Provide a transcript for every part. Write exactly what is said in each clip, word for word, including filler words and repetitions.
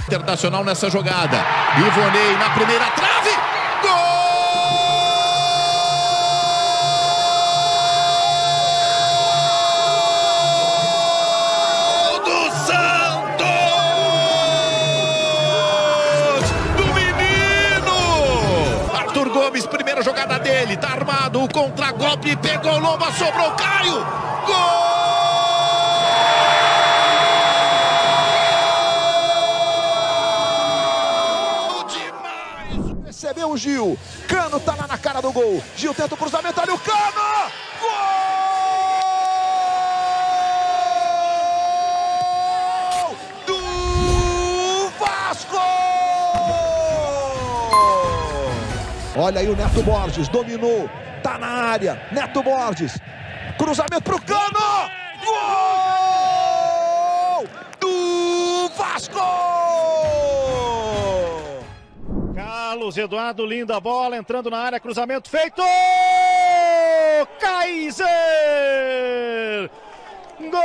Internacional nessa jogada. Ivonei na primeira trave. Gol! Do Santos! Do menino! Arthur Gomes, primeira jogada dele. Tá armado, o contragolpe. Pegou Lomba, sobrou Caio. Gol! Recebeu o Gil, Cano tá lá na cara do gol, Gil tenta o cruzamento, olha o Cano! Gol! Do Vasco! Olha aí o Neto Borges, dominou, tá na área, Neto Borges, cruzamento pro Cano! Gol! Do Vasco! Carlos Eduardo, linda bola, entrando na área, cruzamento feito! Kaiser! Gol!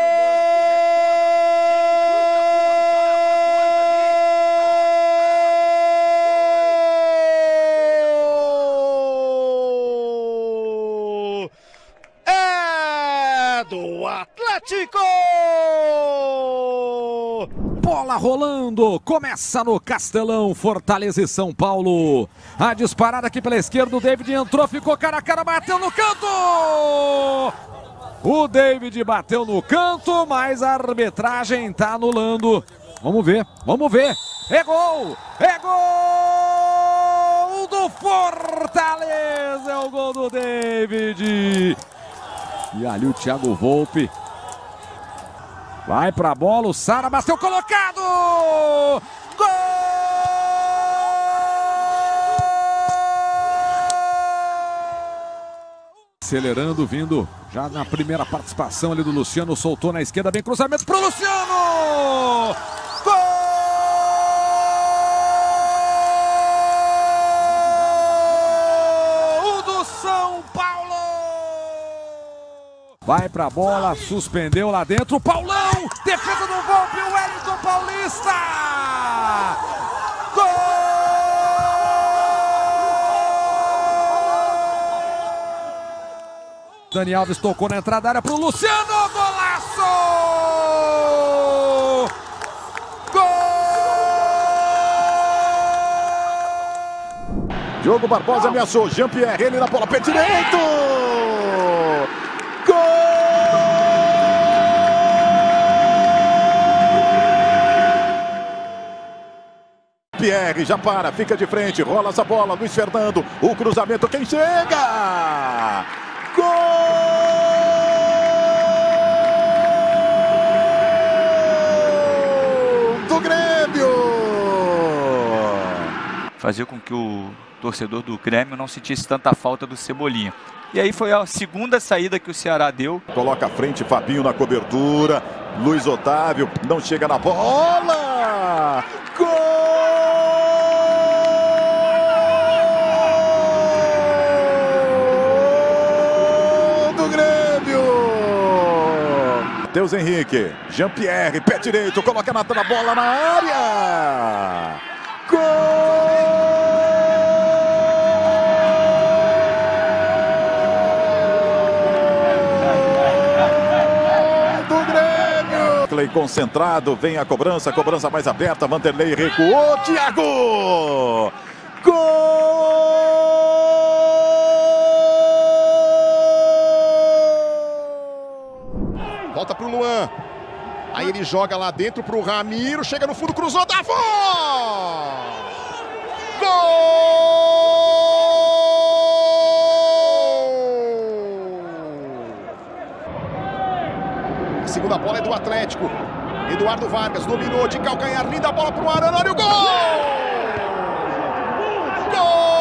É do Atlético! Bola rolando, começa no Castelão, Fortaleza e São Paulo. A disparada aqui pela esquerda, o David entrou, ficou cara a cara, bateu no canto! O David bateu no canto, mas a arbitragem tá anulando. Vamos ver, vamos ver. É gol! É gol do Fortaleza! É o gol do David. E ali o Thiago Volpe. Vai pra bola, o Sara bateu colocado! Gol! Acelerando, vindo já na primeira participação ali do Luciano, soltou na esquerda, bem cruzamento pro Luciano! Gol! Do São Paulo! Vai pra bola, suspendeu lá dentro, o Paulão! Defesa do Volpe, o Wellington Paulista! Gol! Dani Alves tocou na entrada da área pro Luciano, golaço! Gol! Diogo Barbosa ameaçou, Jean-Pierre, ele na bola, pé direito! Pierre já para, fica de frente, rola essa bola, Luiz Fernando, o cruzamento, quem chega? Gol! Do Grêmio! Fazia com que o torcedor do Grêmio não sentisse tanta falta do Cebolinha. E aí foi a segunda saída que o Ceará deu. Coloca a frente, Fabinho na cobertura, Luiz Otávio, não chega na bola! Gol! Matheus Henrique, Jean-Pierre, pé direito, coloca na bola na área! Gol! Do Grêmio! Clay concentrado, vem a cobrança, cobrança mais aberta, Vanderlei recuou, Thiago! Gol! Volta pro Luan. Aí ele joga lá dentro pro Ramiro. Chega no fundo, cruzou, dá voz! Gol! A segunda bola é do Atlético. Eduardo Vargas dominou de calcanhar. Linda bola pro Arana. Olha o gol! Gol!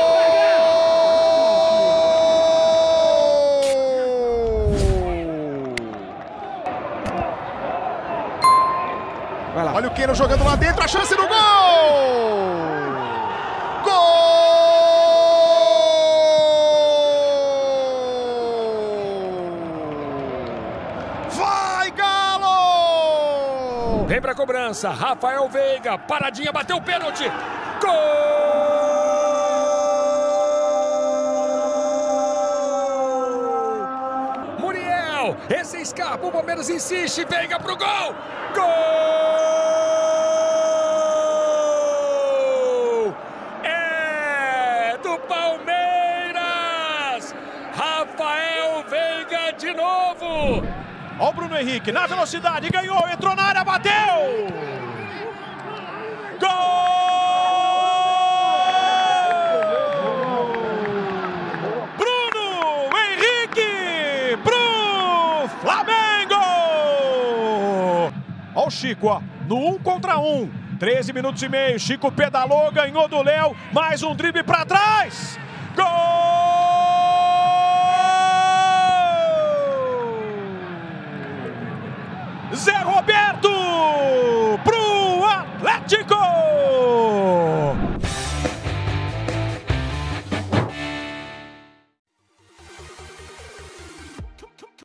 Olha o Keno jogando lá dentro, a chance do gol! Gol! Vai, Galo! Vem pra cobrança, Rafael Veiga, paradinha, bateu o pênalti. Gol! Muriel, esse escapa, o Palmeiras insiste, Veiga pro gol. Gol! É do Palmeiras! Rafael Veiga de novo! Ó o Bruno Henrique na velocidade, ganhou, entrou na área, bateu! Gol! Bruno Henrique pro Flamengo! Ó o Chico, ó, no um contra um, treze minutos e meio, Chico pedalou, ganhou do Léo, mais um drible para trás! Gol! Zé Roberto!